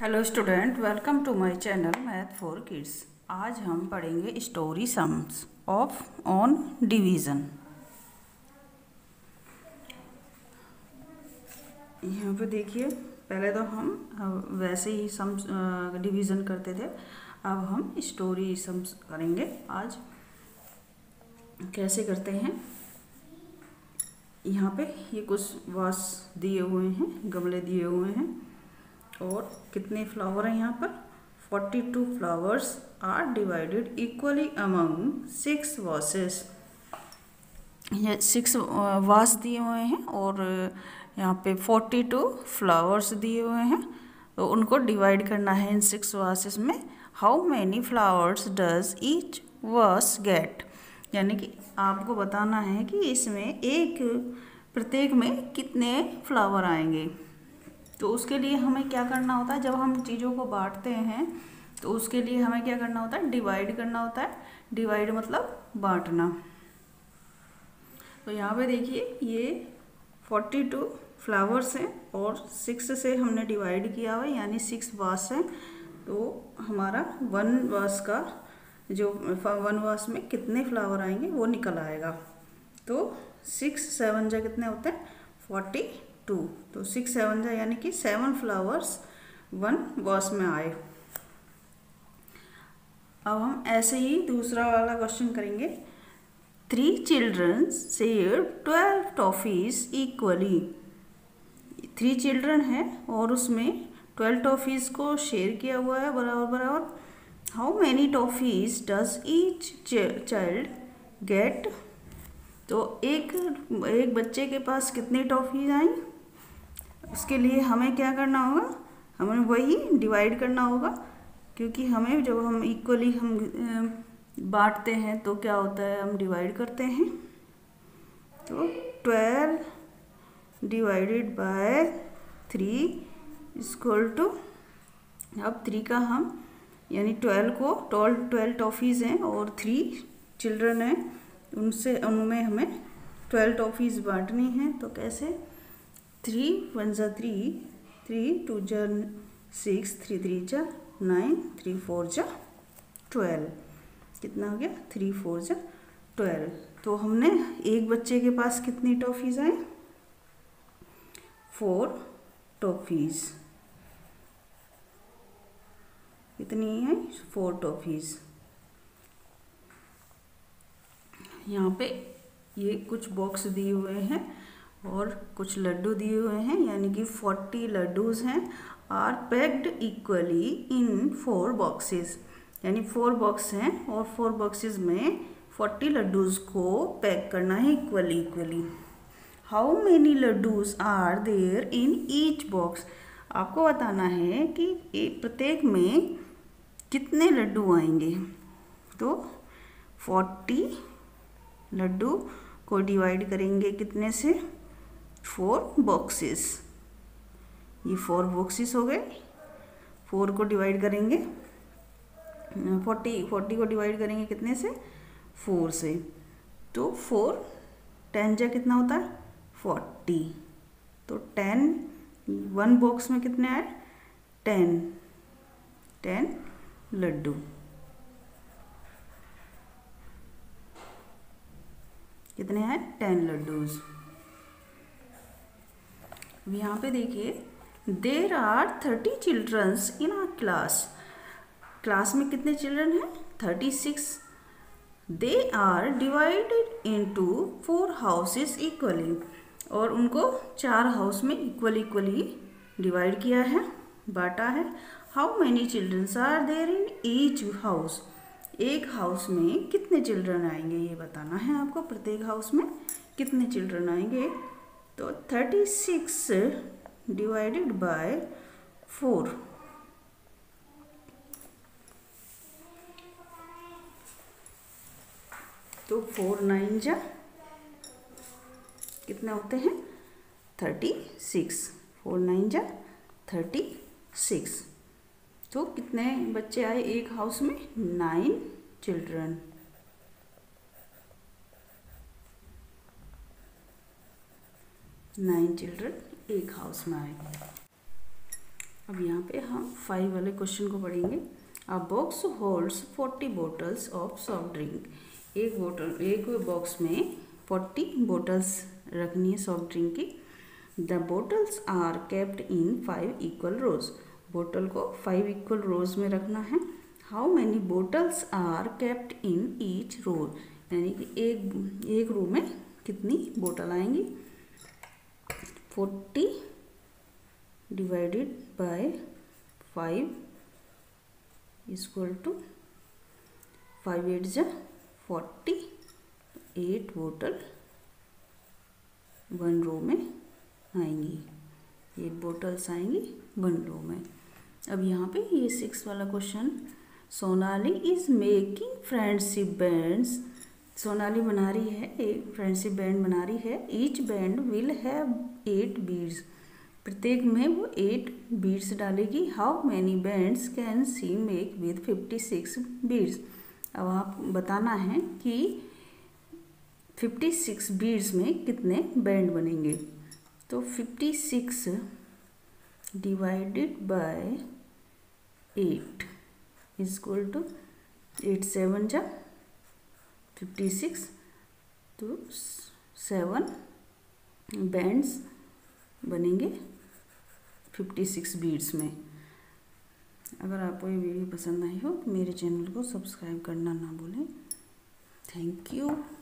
Hello student, welcome to my channel math for kids. आज हम पढ़ेंगे story sums of on division. यहाँ पे देखिए, पहले तो हम वैसे ही सम्स डिवीज़न करते थे, अब हम स्टोरी सम्स करेंगे। आज कैसे करते हैं, यहाँ पे ये कुछ वास दिए हुए हैं, गमले दिए हुए हैं और कितने फ्लावर हैं यहाँ पर 42 flowers are divided equally among 6 vases. ये 6 वास दिए हुए हैं और यहाँ पे 42 फ्लावर्स दिए हुए हैं, तो उनको डिवाइड करना है इन 6 वासेस में। How many flowers does each vase get, यानी कि आपको बताना है कि इसमें प्रत्येक में कितने फ्लावर आएंगे। तो उसके लिए हमें क्या करना होता है, जब हम चीज़ों को बांटते हैं तो उसके लिए हमें क्या करना होता है, डिवाइड करना होता है। डिवाइड मतलब बांटना। तो यहाँ पे देखिए, ये 42 फ्लावर्स हैं और 6 से हमने डिवाइड किया हुआ है, यानी 6 वास हैं। तो हमारा वन वास का जो वन वास में कितने फ्लावर आएंगे वो निकल आएगा। तो 6 7 जा कितने होते हैं 42। तो 6 7 जा यानी कि 7 फ्लावर्स वन वास में आए। अब हम ऐसे ही दूसरा वाला क्वेश्चन करेंगे। 3 children share 12 toffees equally. 3 children हैं और उसमें 12 टॉफीज को शेयर किया हुआ है बराबर बराबर। How many toffees does each child get, तो एक बच्चे के पास कितनी टॉफीज आई, उसके लिए हमें क्या करना होगा, हमें वही डिवाइड करना होगा। क्योंकि हमें जब हम इक्वली हम बांटते हैं तो क्या होता है, हम डिवाइड करते हैं। तो 12 डिवाइडेड बाय 3 इक्वल टू, अब 3 का हम यानी 12 टॉफीज़ हैं और 3 चिल्ड्रन हैं, उनमें हमें 12 टॉफीज़ बांटनी है। तो कैसे, 3 1 जा 3, 3 2 जा 6, 3 3 जा 9, 3 4 जा 12, कितना हो गया 3 4 जा 12। तो हमने एक बच्चे के पास कितनी टॉफीज़ आए, 4 टॉफीज़। कितनी है 4 टॉफीज़। यहाँ पे ये कुछ बॉक्स दिए हुए हैं और कुछ लड्डू दिए हुए हैं, यानी कि 40 लड्डूज हैं। Are packed equally in 4 boxes, यानी 4 बॉक्स हैं और 4 बॉक्सेस में 40 लड्डूज को पैक करना है equally. How many laddoos are there in each box, आपको बताना है कि प्रत्येक में कितने लड्डू आएंगे। तो 40 लड्डू को डिवाइड करेंगे कितने से, 4 बॉक्सेस। ये 4 बॉक्सेस हो गए। 4 को डिवाइड करेंगे 40 को डिवाइड करेंगे कितने से, 4 से। तो 4 10 जा कितना होता है 40। तो 10 वन बॉक्स में कितने आए 10 लड्डू। कितने हैं 10 लड्डूज। यहाँ पे देखिए, there are 30 childrens in our class में कितने चिल्ड्रन हैं 36। They are divided into 4 houses equally, और उनको 4 हाउस में इक्वली डिवाइड किया है, बांटा है। How many childrens are there in each house, एक हाउस में कितने चिल्ड्रन आएंगे ये बताना है आपको, प्रत्येक हाउस में कितने चिल्ड्रन आएंगे। तो 36 डिवाइडेड बाय 4, तो 4 9 जा कितने होते हैं 36, 4 9 जा 36। तो कितने बच्चे आए एक हाउस में 9 चिल्ड्रन। एक हाउस में आए। अब यहाँ पे हम 5 वाले क्वेश्चन को पढ़ेंगे। A box holds 40 bottles of soft drink. एक बॉक्स में 40 बोटल्स रखनी है सॉफ्ट ड्रिंक की। The bottles are kept in 5 equal rows. बोतल को 5 इक्वल रोज में रखना है। How many bottles are kept in each row, यानी कि एक रो में कितनी बोतल आएंगी। 40 डिवाइडेड बाय 5 इक्वल टू 5 8 जा 40, 8 बोतल 1 रो में आएंगी। 8 बोतल्स आएंगी 1 रो में। अब यहाँ पे ये 6 वाला question, Sonali is making friendship bands. Sonali बना रही है, एक फ्रेंडशिप बैंड बना रही है। Each band will have 8 beads. प्रत्येक में वो 8 बीड्स डालेगी। How many bands can she make with 56 beads. अब आप बताना है कि 56 बीड्स में कितने बैंड बनेंगे। तो 56 divided by 8 is equal to 8 7 जा 56, तो 7 बैंड्स बनेंगे 56 बीड्स में। अगर आपको ये वीडियो पसंद आई हो तो मेरे चैनल को सब्सक्राइब करना ना भूलें। Thank you.